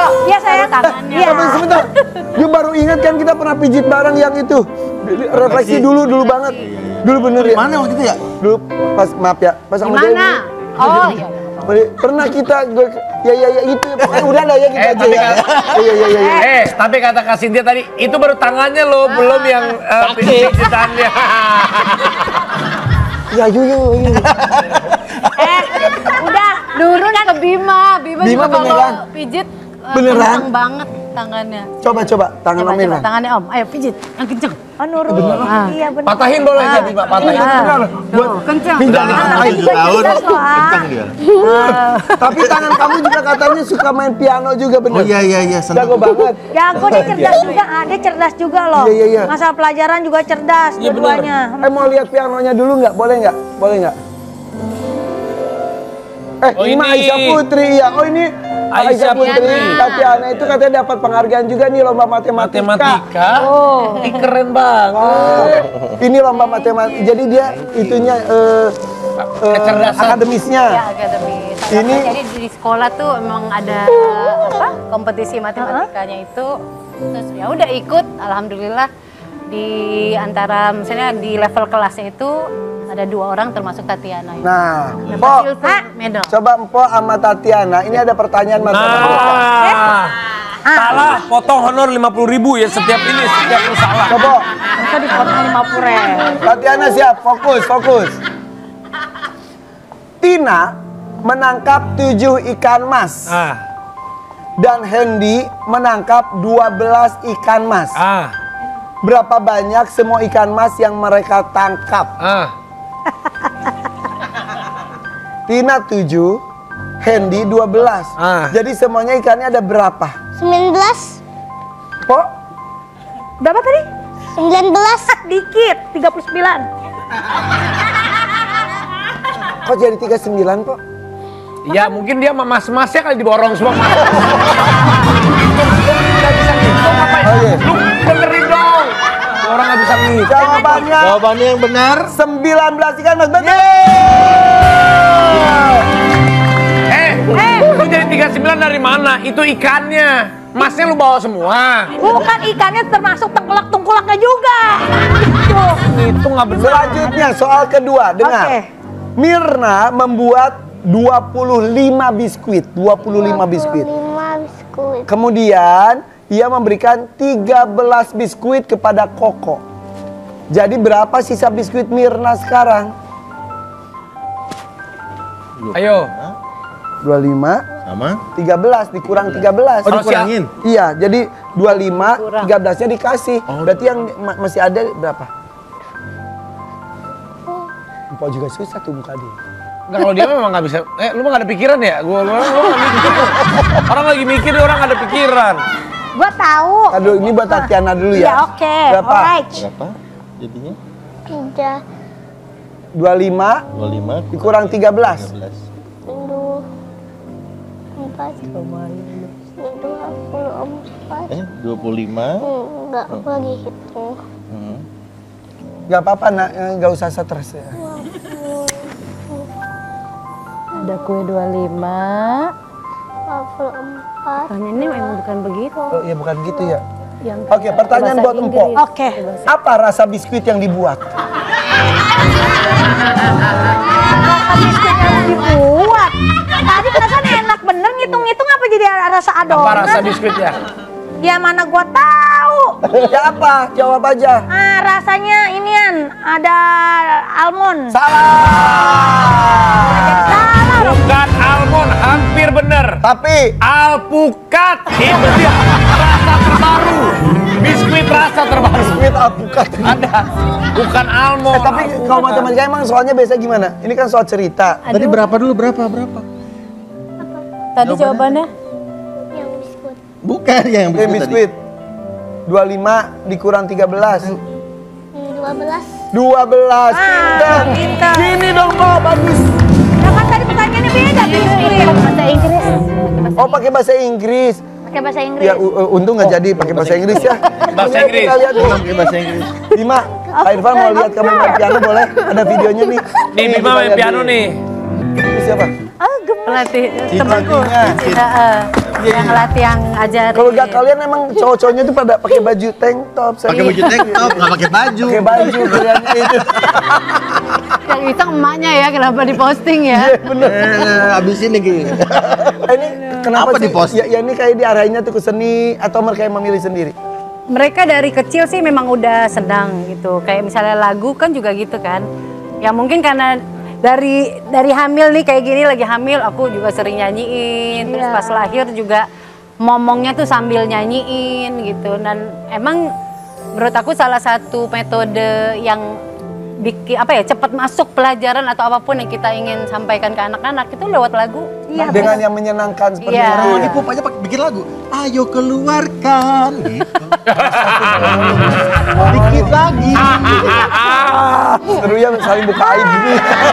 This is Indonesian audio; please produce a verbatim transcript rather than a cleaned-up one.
Iya saya tangannya. Iya. Sebentar. Dia baru ingat kan kita pernah pijit bareng yang itu. Refleksi dulu dulu banget. Dulu bener ya. Mana waktu itu ya? Dulu pas maaf ya, pas sama Gimana? Dewi. Oh iya. Pernah kita gue, ya ya ya itu pokoknya udah lah ya kita Eh, aja tapi ya. kan- Iya iya iya. Eh, tapi kata Kak Cynthia tadi, itu baru tangannya loh, belum yang uh, pijitannya. Ya yuk yuk yuk. Eh, udah nurun ke Bima. Bima, Bima juga kalau beneran? pijit uh, Beneran? kenceng banget tangannya. Coba coba tangan Coba, Om coba Mirna. tangannya Om. Ayo pijit, yang kenceng. Oh nurun. Ah. Iya benar. Patahin boleh nggak, Bima? Patahin. Ah. Buat Kenceng. pinjam Udah main. tujuh tahun, jelas loh, ah. kencang dia. Tapi tangan kamu juga katanya suka main piano juga bener. Oh iya iya iya, senang. Jago banget. Jago dia cerdas juga, ah, dia cerdas juga loh. Iya, iya, iya. Masalah pelajaran juga cerdas Iya bener. dua-duanya. Eh mau lihat pianonya dulu nggak? Boleh nggak? Boleh nggak? Eh, Oh, ini mah ini. Aisyah Putri ya. Oh ini Aisyah Aisyah Putri. Putri. Tatiana itu katanya dapat penghargaan juga nih lomba matematika. Matematika. Oh. Ih, keren banget. Oh, ini lomba matematika. Jadi dia itunya eh, eh, Kecerdasan. akademisnya. Ya akademis. Ini- Jadi di sekolah tuh emang ada apa kompetisi matematikanya itu. Terus ya udah ikut, alhamdulillah di antara misalnya di level kelasnya itu ada dua orang termasuk Tatiana. Itu. Nah, Dapat Mpok, silver medal. coba Mpok sama Tatiana. Ini ada pertanyaan matematika. Nah, salah, potong honor lima puluh ribu ya setiap ini, setiap lu salah. Coba, Masa dipotong lima puluh ribu. Tatiana siap, fokus, fokus. Tina menangkap tujuh ikan mas Ah, dan Hendy menangkap dua belas ikan mas. ah, Berapa banyak semua ikan mas yang mereka tangkap? ah. Tina tujuh, Hendy dua belas. Ah. Jadi semuanya ikannya ada berapa? sembilan belas. Pok? Berapa tadi? sembilan belas. Dikit, tiga puluh sembilan. Kok jadi tiga puluh sembilan, Pok? Ya mungkin dia sama mas-masnya kali diborong semua. Mas. Nggak bisa ngitung apa ya? Oh, iya. Lu benerin dong. Orang nggak bisa ngitung. Jawabannya Jawabannya yang benar. sembilan belas ikan mas. Betul! Eh, lu jadi tiga puluh sembilan dari mana? Itu ikannya. Masnya lu bawa semua. Bukan ikannya termasuk tengkulak tengkulaknya juga. Tuh. Itu nggak bener. Selanjutnya soal kedua, dengar. Oke. Mirna membuat dua puluh lima biskuit, dua puluh lima biskuit. lima biskuit. Kemudian ia memberikan tiga belas biskuit kepada Koko. Jadi berapa sisa biskuit Mirna sekarang? Ayo. dua puluh lima, Sama. tiga belas dikurang tiga belas. Oh, dikurangin. Iya, jadi dua puluh lima, tiga belasnya dikasih. Berarti yang ma- masih ada berapa? Empok juga susah tuh muka dia. Enggak, kalau dia memang nggak bisa. Eh, lu mah nggak ada pikiran ya? Gua lu lu nggak mikir. Orang lagi mikir, orang nggak ada pikiran. Gua tahu. Aduh, ini buat Tatiana dulu ya. Ya oke. Berapa? Alright. Berapa jadinya? Tiga. dua puluh lima dua puluh lima dikurang tiga belas. tiga belas. Dua. Empat. Dua puluh empat. Eh, dua puluh lima. Enggak, aku lagi hitung. Hmm. Gak apa-apa nak, eh, gak usah stres ya. Ada kue dua puluh lima. dua puluh empat. Pertanyaannya memang bukan begitu. Oh iya bukan gitu ya. Yang Oke, pertanyaan bahasa buat Empok. Inggris. Oke. Apa rasa biskuit yang dibuat? Rasa biskuit yang dibuat. Tadi perasaan enak bener ngitung-ngitung apa jadi rasa adonan? Apa rasa biskuitnya? Ya mana gua tahu. Ya apa? Jawab aja. Ah, rasanya inian ada almond. Salah. Salah. Bukan almond, hampir bener. Tapi Alpukat. Itu dia rasa terbaru. Biskuit rasa terbaru. biskuit alpukat. Ada. Bukan almond. Eh, tapi kalau matematika emang soalnya biasa gimana? Ini kan soal cerita. Tadi berapa dulu? Berapa? Berapa? Tadi jawabannya? Yang biskuit. Bukan yang Oke, biskuit, biskuit. dua puluh lima dikurang tiga belas. Dua belas. dua belas. Ah, Pinter. pinter. Gini dong, Pak. Bagus. Nah, kan tadi pertanyaannya beda biskuit. Bahasa Inggris. Oh, pakai bahasa Inggris. Pakai bahasa Inggris. Ya, u- u- untung nggak jadi pakai bahasa Inggris ya. Bahasa Oke, Inggris. Kita lihat dulu. Pakai bahasa Inggris. Bima, Pak Irfan mau lihat kamu main piano boleh? Ada videonya nih. Nih, Bima kita main lihat piano dulu. nih. Itu siapa? Ah, gemes. Pelatih Cita temanku. Cita. Cita, eh. yang ngelatih yang ajarin. Kalau nggak kalian emang cowok-cowoknya tuh pada pakai baju tank top. Pakai baju tank top, nggak pakai baju. Pakai baju kaliannya itu. Yang iseng emaknya ya, kenapa diposting ya? Iya bener. Eh, abis ini gitu. Eh, ini kenapa Apa sih? di-post? Ya, ya ini kayak diarahinnya tuh ke seni atau mereka yang memilih sendiri? Mereka dari kecil sih memang udah senang gitu. Kayak misalnya lagu kan juga gitu kan. Ya mungkin karena dari dari hamil nih kayak gini lagi hamil aku juga sering nyanyiin. Terus Iya. pas lahir juga ngomongnya tuh sambil nyanyiin gitu. Dan emang menurut aku salah satu metode yang bikin apa ya cepat masuk pelajaran atau apapun yang kita ingin sampaikan ke anak-anak itu lewat lagu. Iya, Dengan yang menyenangkan seperti Iya. itu. Orang lagi ya. pup aja pakai bikin lagu. Ayo keluarkan gitu. Dikit lagi. Seru ya saling buka aib.